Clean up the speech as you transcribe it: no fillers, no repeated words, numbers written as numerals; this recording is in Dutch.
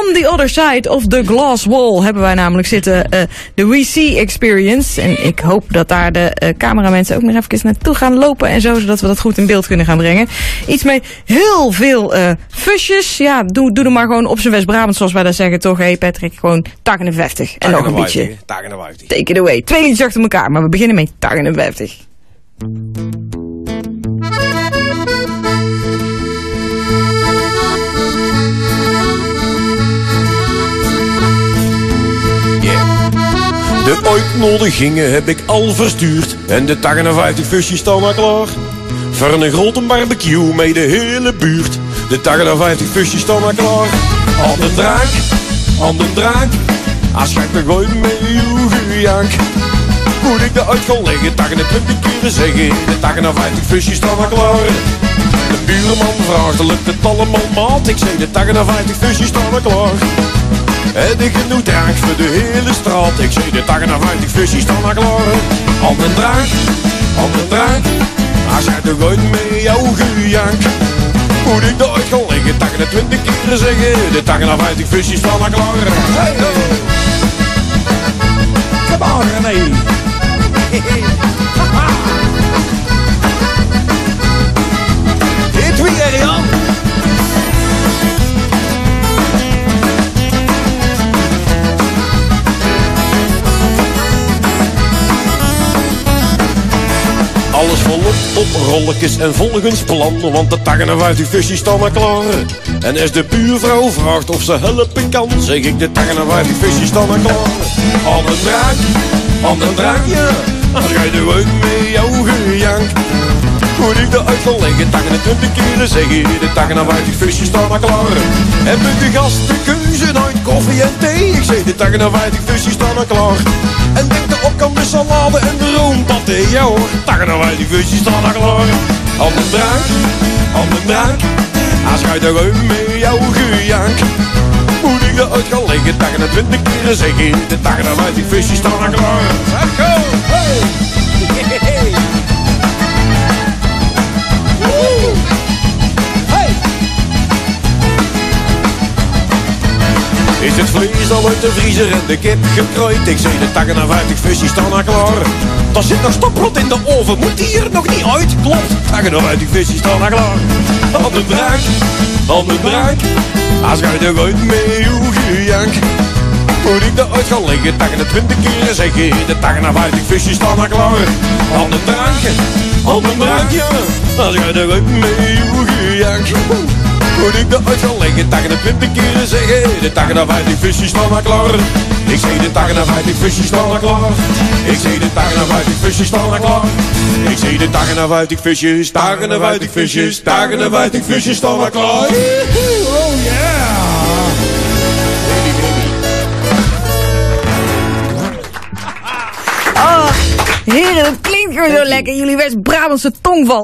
On the other side of the glass wall hebben wij namelijk zitten de We See Experience. En ik hoop dat daar de cameramensen ook nog even naartoe gaan lopen en zo, zodat we dat goed in beeld kunnen gaan brengen. Iets met heel veel fusjes. Ja, doe er maar gewoon op zijn West-Brabant, zoals wij dat zeggen, toch? Hé Patrick, gewoon Taggenenveftig. En nog een beetje. Taggenenveftig. Take it away. 2 liedjes achter elkaar, maar we beginnen met Taggenenveftig. De uitnodigingen heb ik al verstuurd en de 50 fusjes staan al klaar. Voor een grote barbecue met de hele buurt. De 50 fusjes staan al klaar. Aan de draak, als jij me gooit met uw gejank. Moet ik de uit gaan leggen, 20 keer zeggen. De 50 fusjes staan al klaar. De buurman vraagt, lukt het allemaal maat? Ik zeg, de 50 fusjes staan al klaar. Heb ik genoeg drank voor de hele straat? Ik zeg, de 50 fusjes staan al klaar. Aan de draak, als jij toch ooit met jouw gejank. Moet ik de uit gaan leggen, 20 keer zeggen. De 50 fusjes staan al klaar. Hey, ho! Come on, René! Dit weer, Jan! Alles volop op rolletjes en volgens plan, want de 50 fusjes staan al klaar. En als de buurvrouw vraagt of ze helpen kan, zeg ik, de 50 fusjes staan al klaar. Aan de draak, ja, als jij de uit met jouw gejank. Moet ik de uit gaan leggen, 20 keer zeggen, de 50 fusjes staan al klaar. Hebben de gasten keuze uit koffie en thee? Ik zeg, de 50 fusjes staan al klaar. En denk erop kan de salade en de roompaté. Ja hoor, 50 fusjes staan al klaar. Aan de draak, als jij de uit met jouw gejank. Moet ik de uit gaan leggen, 20 keer zeggen, de 50 fusjes staan al klaar. Go, hey! Is het vlees al uit de vriezer en de kip gekrooid? Ik zeg, de 50 fusjes staan al klaar. Er zit nog stoprot in de oven, moet die er nog niet uit? Klopt, 50 fusjes staan al klaar. Aan de draak, als jij er uit met uw gejank. Moet ik de uit gaan leggen, 20 keer zeggen, de 50 fusjes staan al klaar. Aan de draak, ja, als jij er uit met uw gejank. Moet ik de uit gaan leggen, 20 keer zeggen, de 50 fusjes staan al klaar. Ik zeg, de 50 fusjes staan al klaar. Ik zeg, de 50 fusjes staan al klaar. Ik zeg, de 50 fusjes, 50 fusjes staan al klaar. Oh yeah! Oh, heren, dat klinkt gewoon zo lekker. Jullie West-Brabantse tongval.